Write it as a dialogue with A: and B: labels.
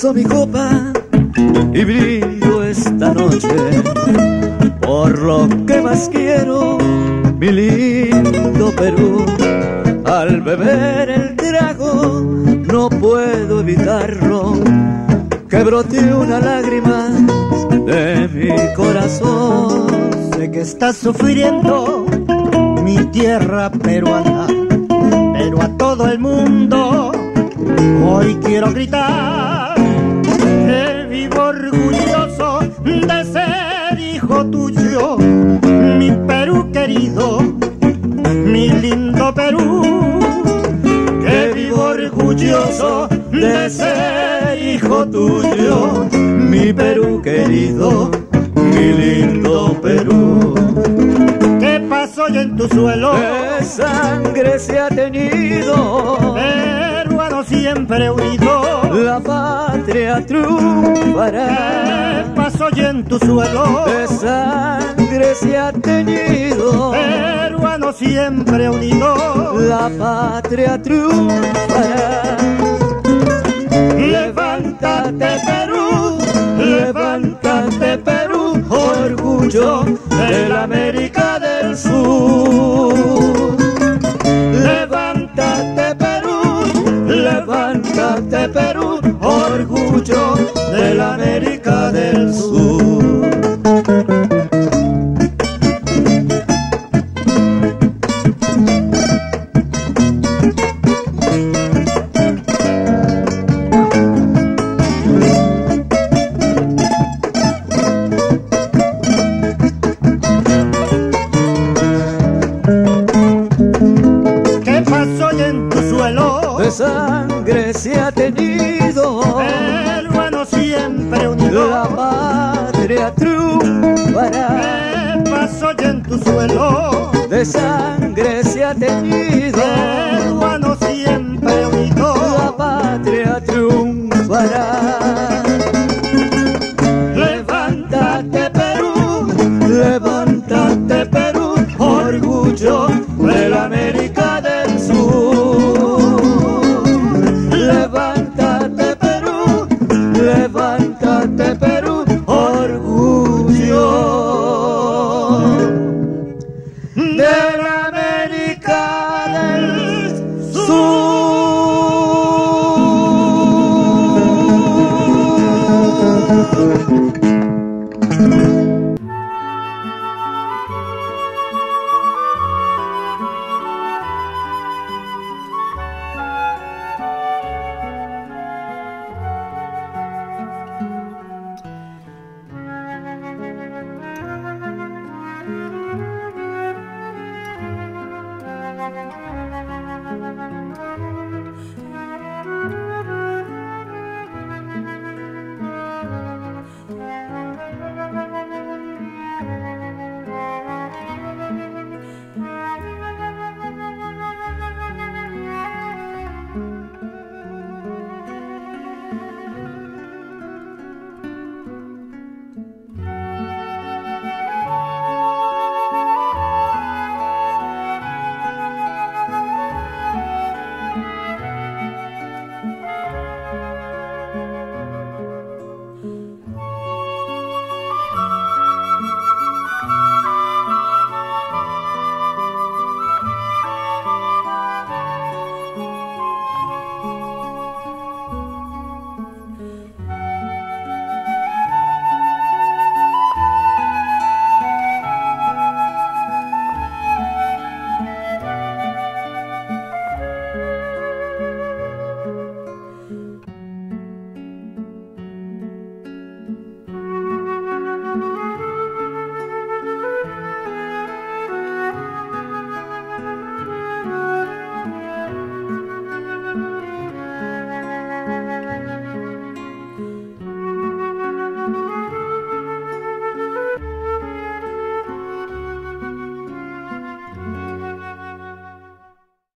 A: alzo mi copa y brindo esta noche por lo que más quiero, mi lindo Perú. Al beber el trago no puedo evitarlo, que brote una lágrima de mi corazón.
B: Sé que estás sufriendo mi tierra peruana, pero a todo el mundo hoy quiero gritar que vivo orgulloso de ser hijo tuyo, mi Perú querido, mi lindo Perú. Que vivo orgulloso de ser hijo tuyo, mi Perú querido, mi lindo Perú. ¿Qué pasó hoy en tu suelo?
A: De sangre se ha teñido,
B: Peruano siempre unido,
A: la patria triunfará.
B: ¿qué pasó hoy en tu suelo?
A: De sangre se ha teñido,
B: Peruano siempre unido,
A: la patria triunfará.
B: levántate Perú, levántate Perú,
A: Orgullo de la América del Sur.
B: levántate Perú,
A: Levántate Perú, orgullo de la América del Sur.
B: ¿qué pasó hoy en tu suelo?
A: De sangre se ha teñido,
B: Peruano siempre unido,
A: la patria triunfará.
B: ¿qué pasó hoy en tu suelo?
A: De sangre se ha teñido,
B: Peruano siempre unido,
A: la patria triunfará.
B: levántate Perú,
A: Levántate Perú, orgullo de la América del Sur. Levántate Perú, levántate Perú, orgullo de la América del Sur.